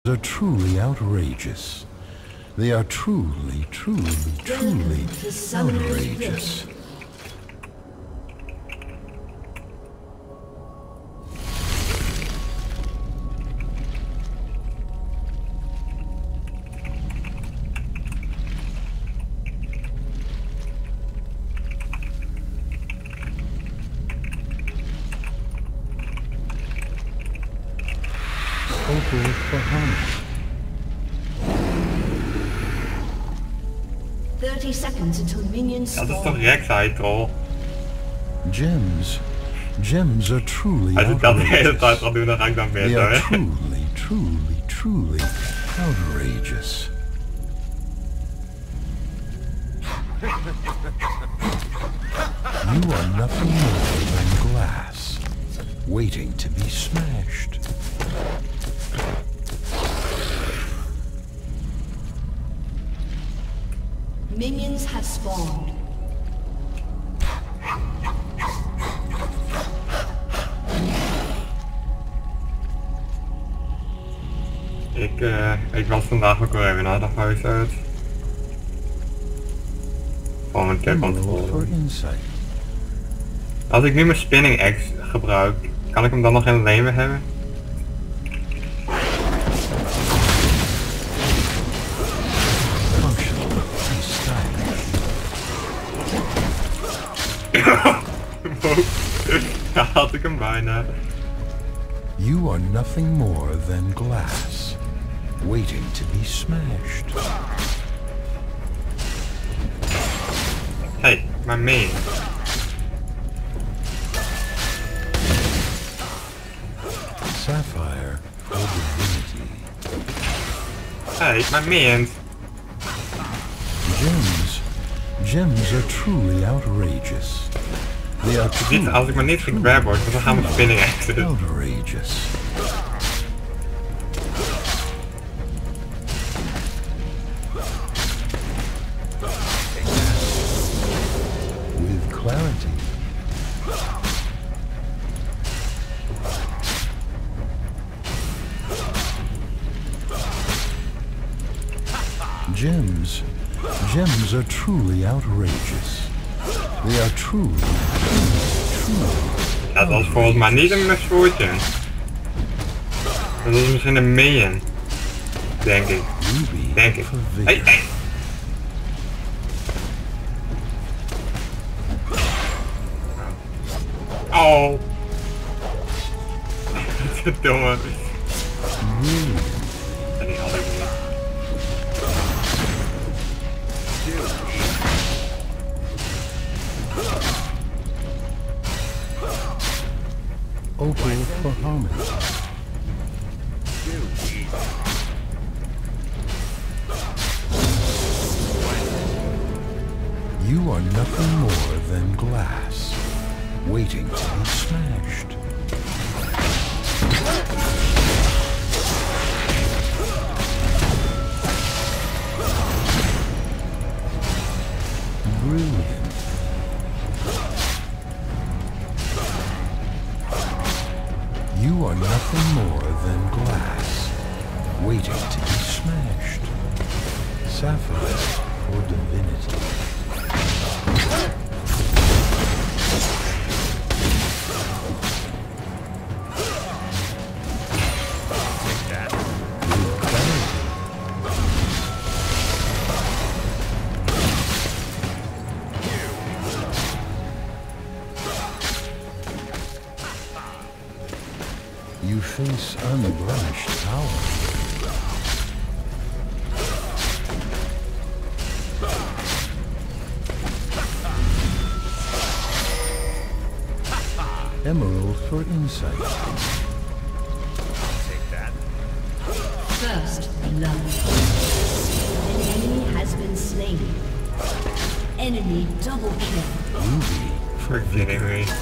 are truly outrageous. They are truly outrageous. Opal for harmony. 30 seconds until minions spawn. Dat is toch Rex, hij troll. Gems are truly Als ik dat de hele outrageous. tijd ga doen, dan ga ik dan They beter, are hè. truly outrageous. You are nothing more than glass, waiting to be smashed. Minions have spawned. Ik was vandaag ook weer even naar de huis uit. Gewoon een keer Emerald for controle. insight. Als ik nu mijn spinning axe gebruik, kan ik hem dan nog in het leven hebben? Functional and stylish. Wow. Ja, had ik hem bijna. You are nothing more than glass, waiting to be smashed. Hey, mijn main. Sapphire for divinity. Hey, mijn main. Gems are truly outrageous. They are Als ik maar niet gegrabbed word, dan gaan we spinning axe. outrageous. With clarity. Gems are truly outrageous. They are truly Ja, dat is volgens mij niet een misfortune. Dat is misschien een minion. Denk ik. ruby Denk ik. for Hey, vigor. hey! Oh! Verdomme. Brilliant. En die had ik niet. Opal for harmony. You are nothing more than glass, waiting to be smashed. Brilliant. You are nothing more than glass, waiting to be smashed. Sapphire for divinity. With clarity. You face unblemished power. Emerald for insight. First blood. An enemy has been slain. Enemy double kill. Ruby for You're kidding vigor. me.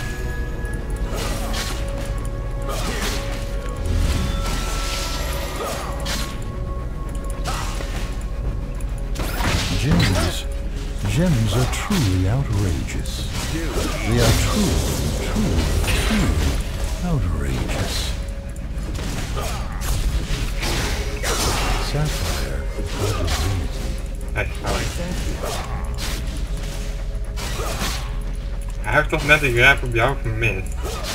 Gems are truly outrageous. They are truly outrageous. Sapphire for divinity. Hey, hoi. Hij heeft toch net die grab op jou gemist?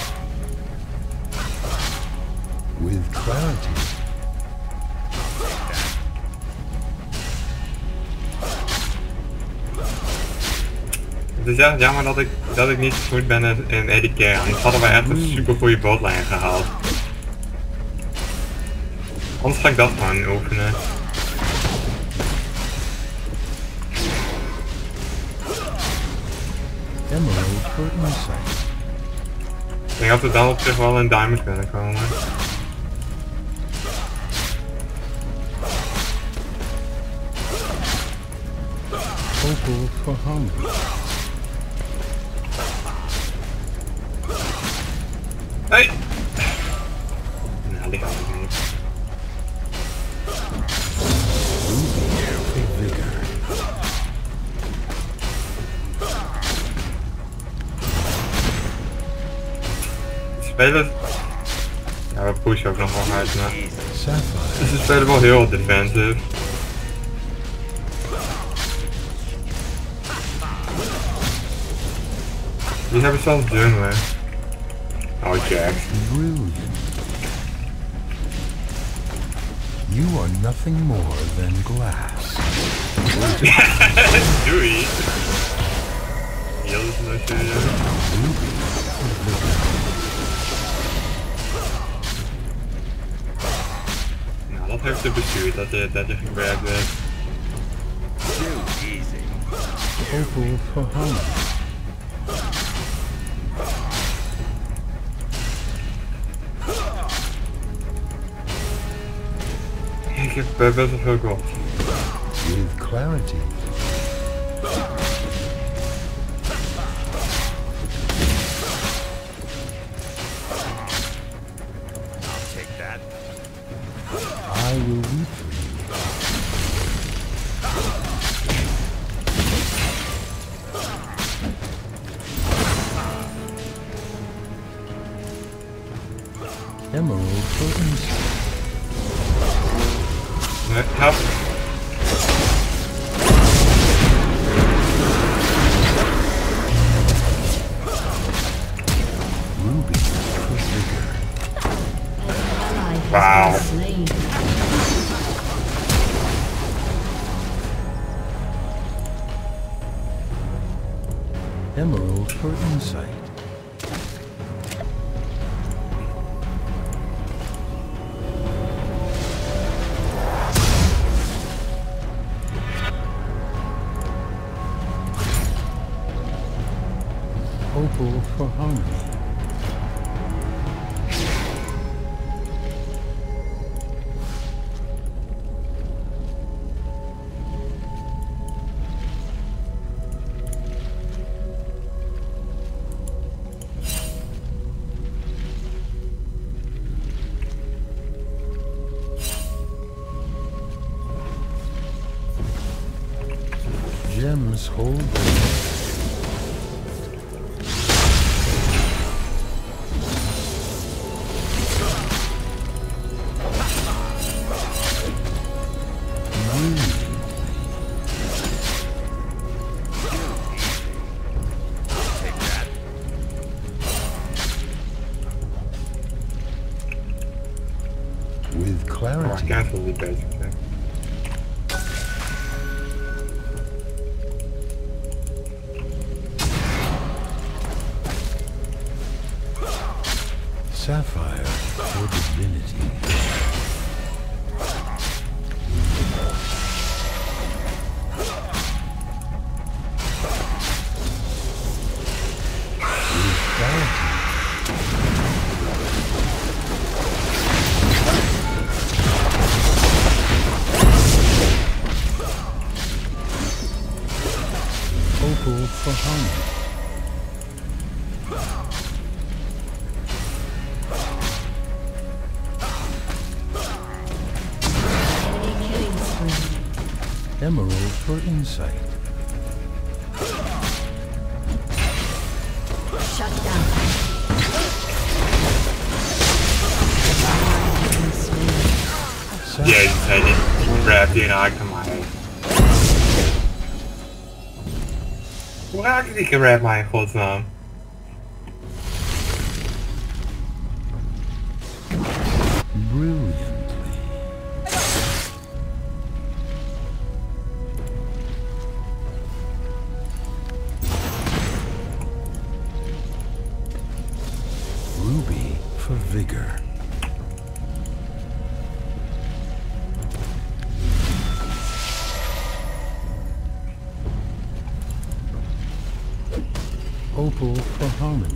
With clarity. Het is echt jammer dat ik niet zo goed ben in AD carry. Anders hadden wij echt een super goede botlijn gehaald. Anders ga ik dat gewoon oefenen. Emerald for insight. Ik denk dat we dan op zich wel in diamond kunnen komen. Opal for hunger. Hey! Nou, die gaat ik niet. Ruby for vigor. Spelen... Ja, we pushen ook nog wel hard, maar... Sapphire. Dus ze spelen wel heel defensive. Die hebben zelfs jungler. Oh, Jax. Brilliant. You are nothing more than glass. Doei! Heel serieus. Ruby for vigor. Nou, dat heeft de bestuurd dat je gewerkt werd. Opal for hunger. Ik heb best wel veel gold. With clarity. I will weep for you. Emerald for insight. Nee, help. Ruby for vigor. Ally has Wow. been slain. Emerald for insight. Opal for harmony. Gems hold the with Oh, I clarity. cancel die basic thing. Sapphire for divinity. With clarity. Opal for harmony. Enemy killing spree. Emerald for insight. Shut down. Ally has been slain. Jezus, die grab die raakte mij. Hoe raakte die grab mij in godsnaam? Brilliantly. Ruby for vigor. Opal for harmony.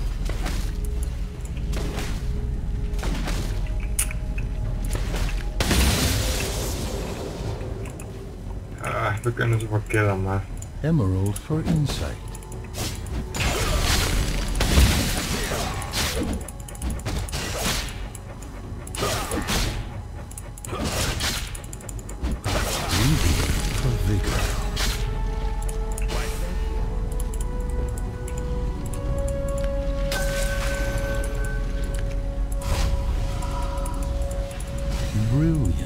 We kunnen ze wel killen, maar... Emerald for insight. Ruby for vigor. Brilliantly.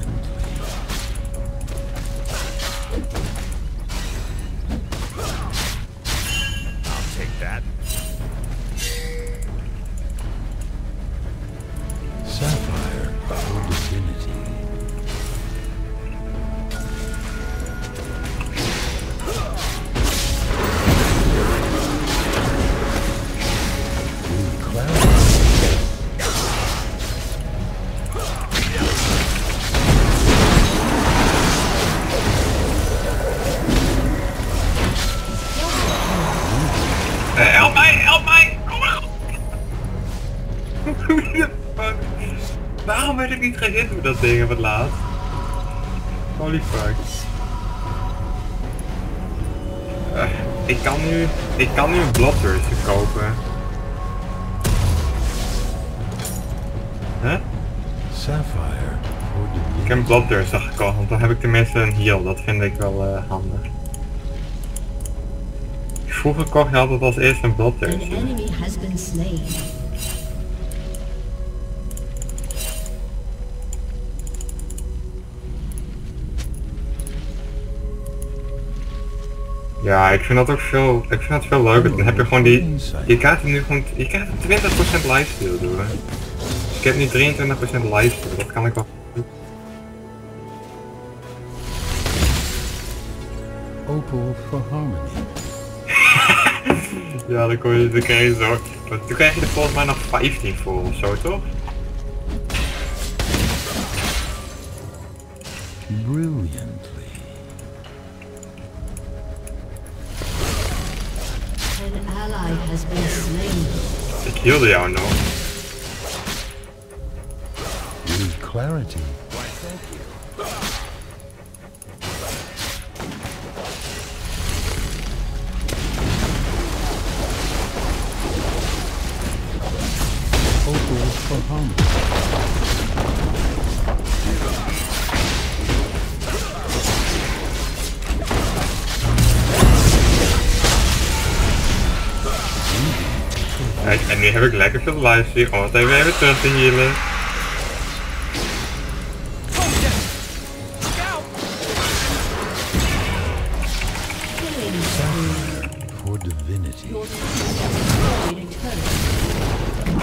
Sapphire for divinity. Help mij, help mij! Kom maar! Waarom werd ik niet gehit met dat ding op het laatst? Holy fuck. Ik kan nu een Bloodthirster kopen. Huh? Sapphire for divinity. Ik heb een Bloodthirster gekocht, want dan heb ik tenminste een heal. Dat vind ik wel handig. Vroeger kocht je altijd als eerste een An Bloodthirster. enemy has been slain. Ja, ik vind dat ook veel, ik vind dat veel leuker. Dan heb je gewoon die, je krijgt hem nu gewoon, je krijgt 20% lifesteal door. Ik heb nu 23% lifesteal, dat kan ik wel. Opal for harmony. Ja, dan krijg je zo, toen krijg je er volgens mij nog 15 voor of zo, toch? Brilliantly. An ally has been slain. Ik hielde jou nog. With clarity. Opal for harmony. Kijk, en nu heb ik lekker veel lifesteal om het even terug te healen. Killing Sapphire for divinity. your destroyed a turret.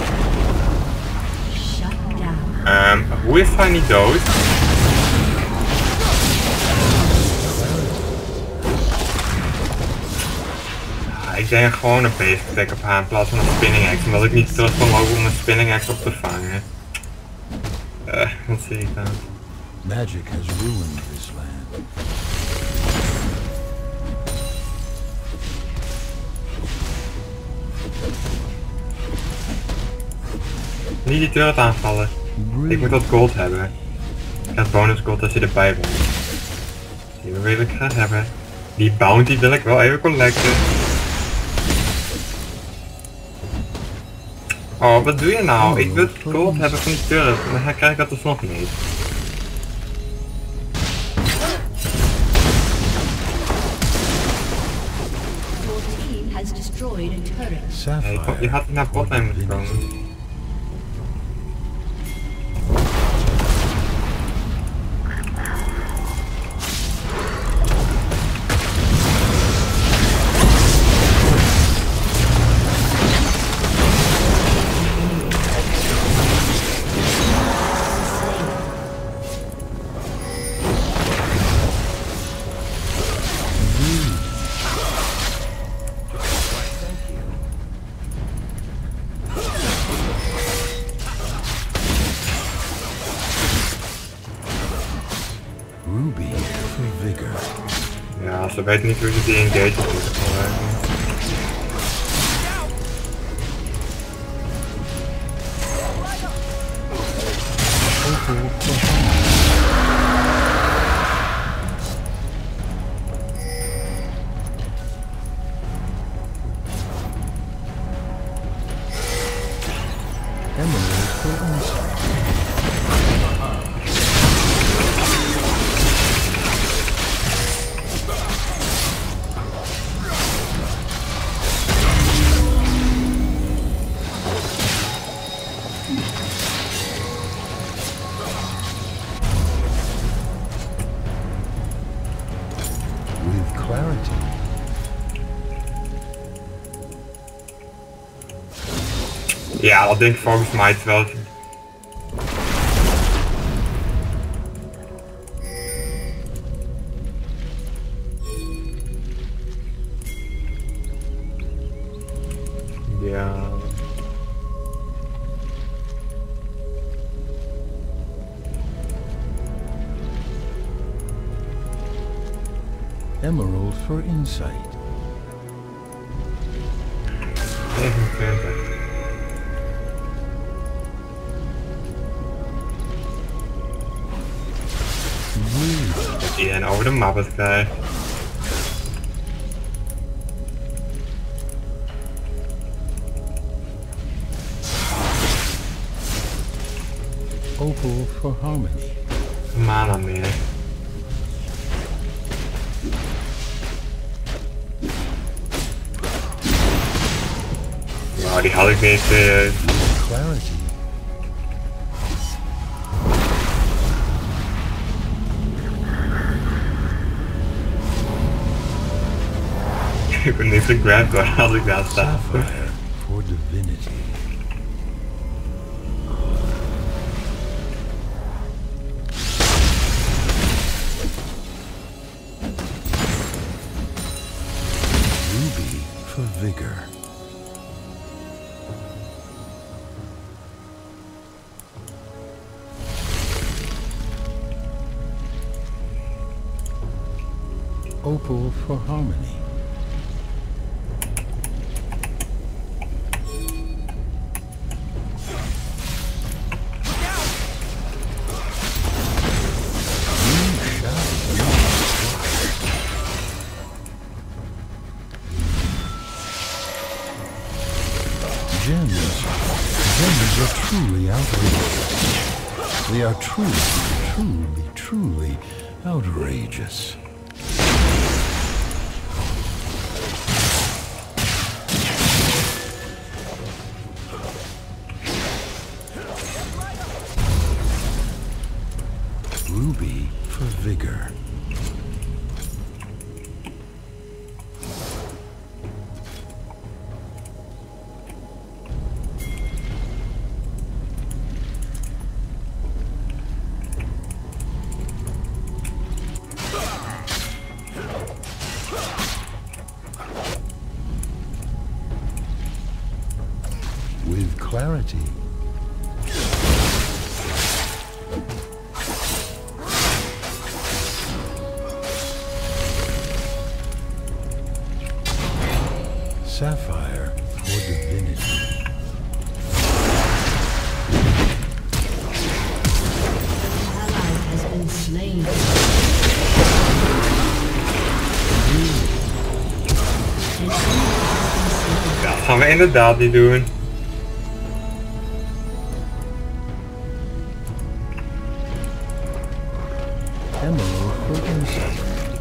Shut down. Hoe is hij niet dood? Ik denk gewoon een basic attack op haar in plaats van een spinning axe, omdat ik niet terug kon lopen om een spinning axe op te vangen. Wat zie ik dan? Magic has ruined this land. Niet die turret aanvallen. Ik moet dat gold hebben. Ik heb bonus gold als je erbij bent. Die wil ik graag hebben. Die bounty wil ik wel even collecten. Oh, wat doe je nou? Ik wil gold hebben van die turret, maar dan krijg ik dat dus nog niet. Your team has destroyed a turret. Sapphire Je had naar for botlane moeten divinity. komen. Ruby for vigor. Ja, ze weten niet hoe ze die engage moeten gebruiken. Opal for Emerald for insight. With clarity. Ja, dat denk ik volgens mij wel. Ja. Emerald for insight. 29. Dat iedereen over de map het krijgt. Opal for harmony. Mana meer. Nou, die had ik niet serieus. Clarity. Ik ben niet gegrabbed hoor, als ik daar sta. Sapphire for divinity. Ruby for vigor. Opal for harmony. Gems are truly outrageous. They are truly outrageous. Ruby for vigor. With clarity. Sapphire for divinity. Ally has been slain. Ja, dat gaan we inderdaad niet doen. Emerald for insight.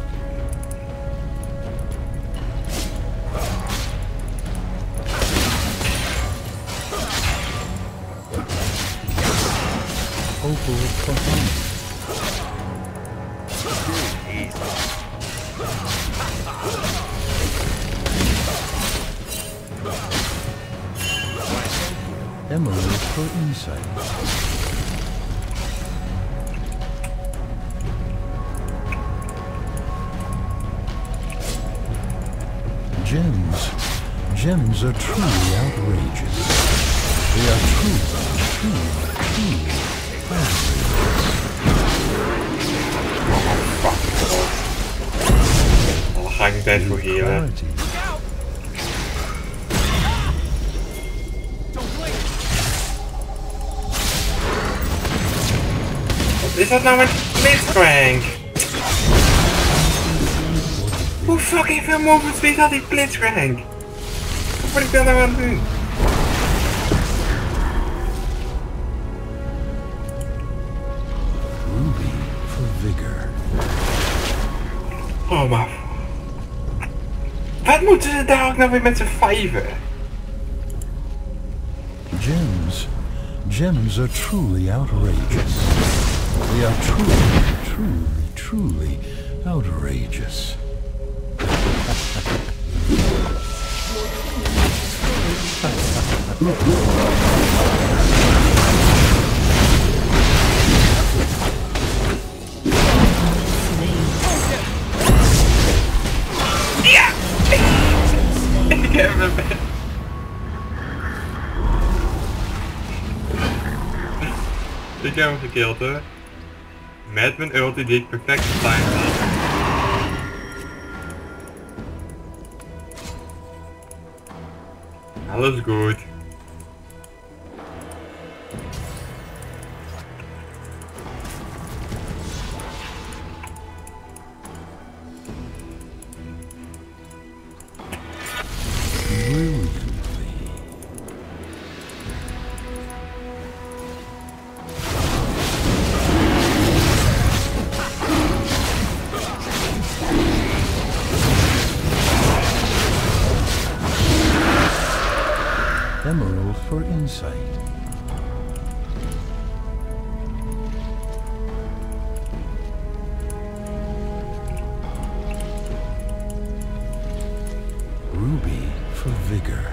Opal for harmony. Emerald for insight. Gems are truly outrageous. They are truly outrageous. tijd voor healen. Wat is dat nou met Blitzcrank? Hoe fucking veel movement speed had die Blitzcrank? Wat word ik daar nou aan het doen? Ruby for vigor. Oh maar. Wat moeten ze daar ook nou weer met z'n vijven? Gems are truly outrageous. They are truly outrageous. Ja! Ik heb hem. Ik heb hem gekillt hoor. Met mijn ulti die ik perfect getimed had. Alles goed. Emerald for insight. Ruby for vigor.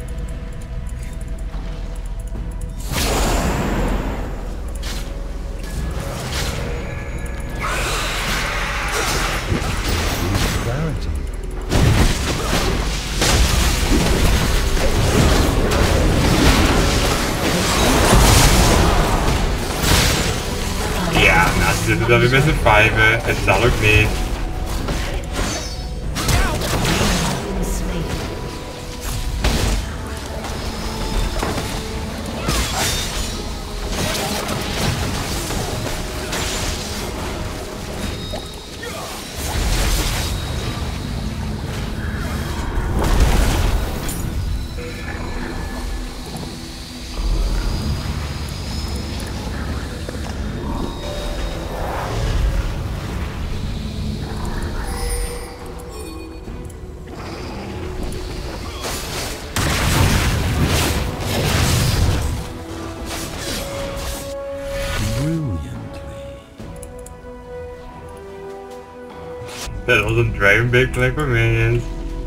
Clarity. Ja, nou ze zitten dan weer met z'n vijven. Het zal ook niet. Dat was een Dragon Big plek voor minions.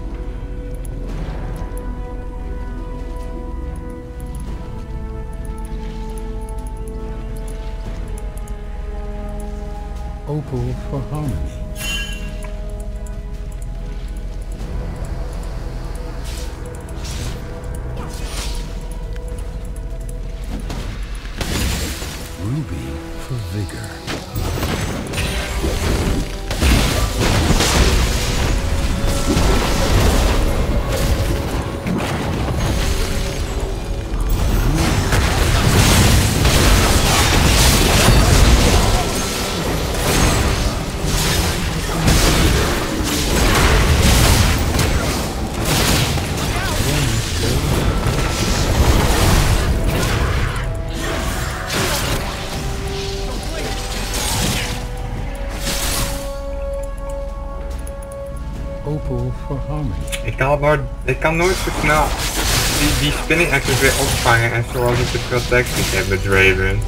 Opal for harmony. Ruby for vigor. Opal for harmony. Ik kan nooit zo snel die spinning actions weer opvangen en zoals ik de protecties heb met Draven.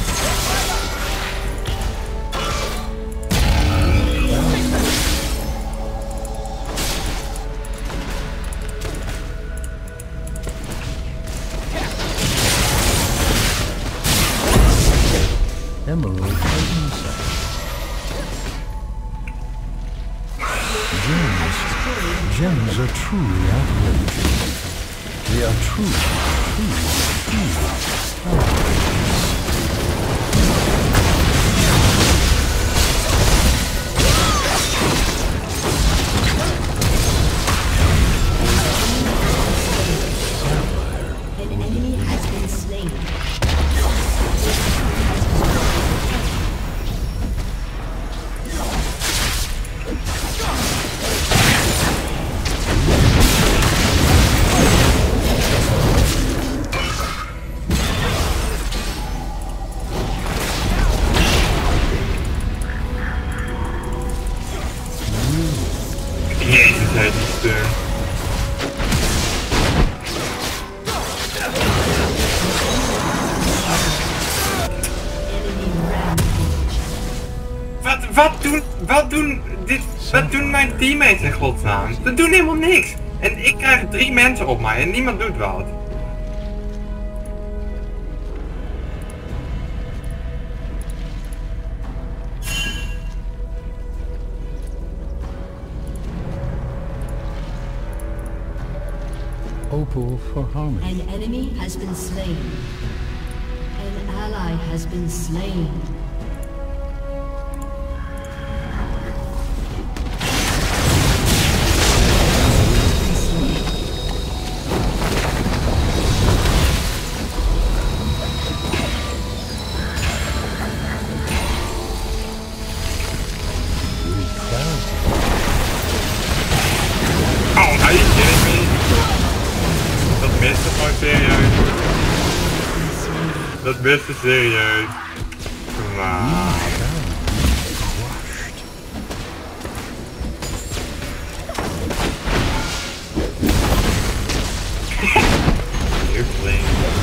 Emerald for insight. Gems are truly outrageous. They are truly outrageous. heet die steun. Wat doen mijn teammates in godsnaam? Ze doen helemaal niks. En ik krijg 3 mensen op mij en niemand doet wat. Opal for harmony. An enemy has been slain. An ally has been slain. Oh, are you kidding me? Dat miste gewoon serieus. Dat miste serieus. Come on. You're playing.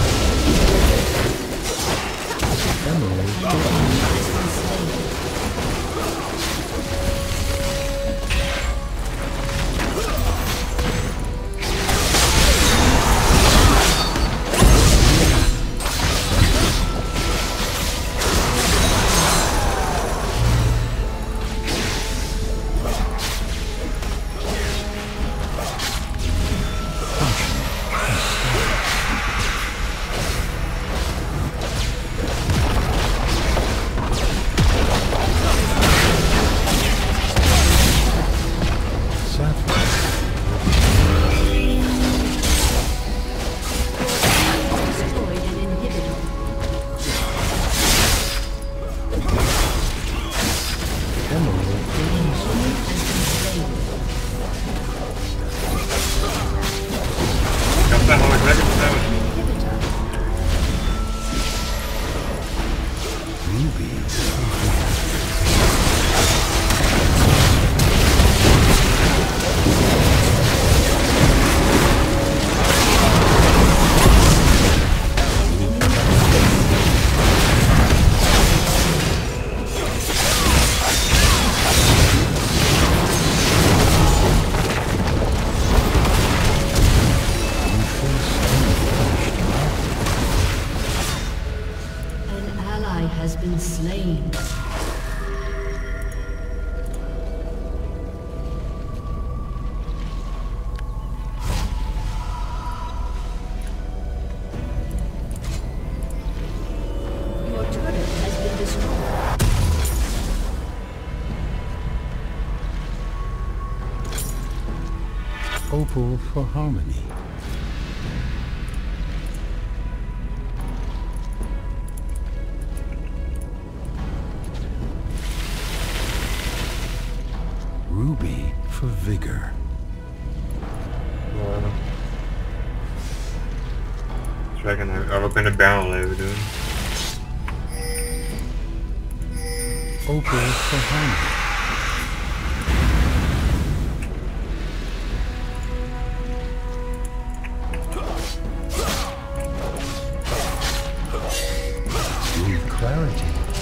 Has been slain. Your turret has been destroyed. Opal for harmony. Ruby for vigor. Dus wij kunnen barrel even doen. Opal for harmony. With clarity.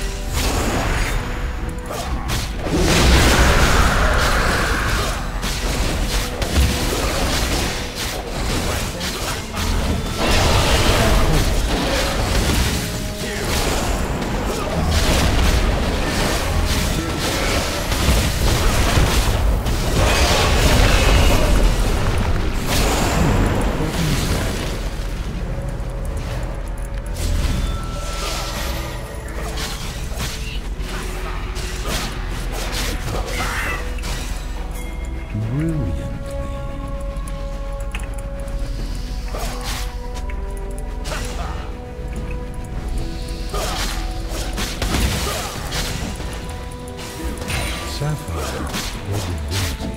Sapphire for divinity.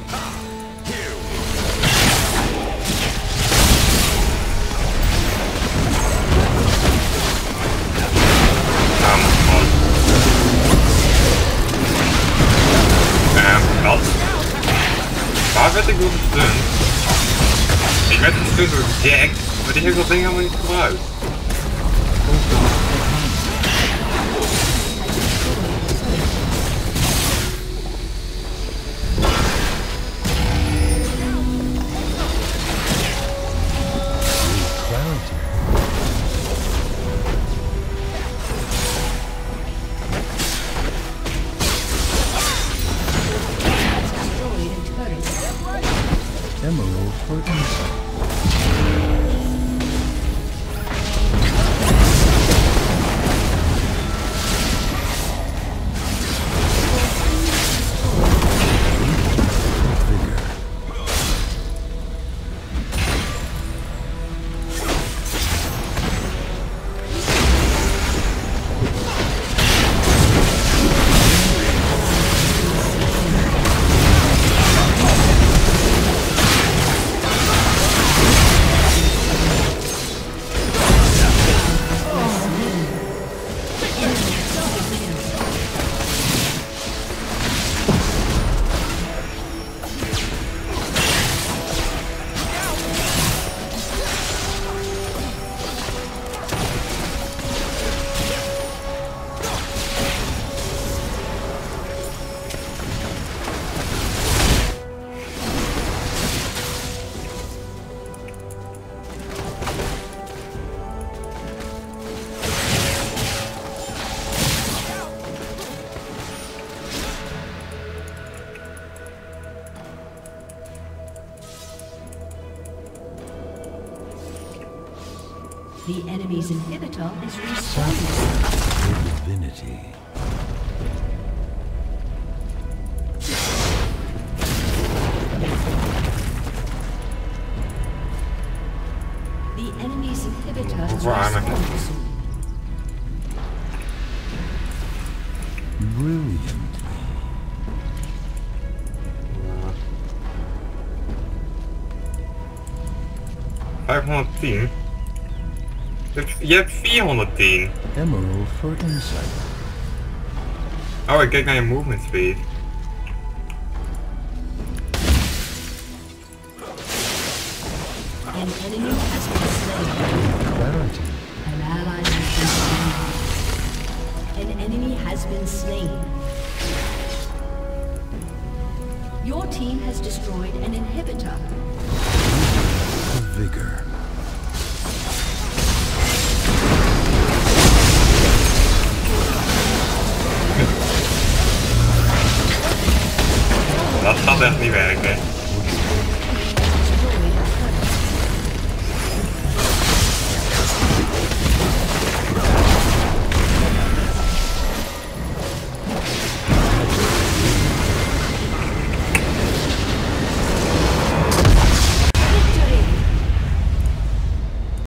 werd ik door gestunt? Ik werd gestunt door Jack, maar die heeft dat ding helemaal niet gebruikt. Emerald for insight. The enemy's inhibitor is responding. Divinity. The enemy's inhibitor is Wow, responding soon. Brilliantly. $510. Je hebt 410. Emerald for insight. Oh, ik kijk naar je movement speed. An enemy has been slain. Clarity. An ally has been slain. An enemy has been slain. Your team has destroyed an inhibitor. The vigor. Dat gaat echt niet werken.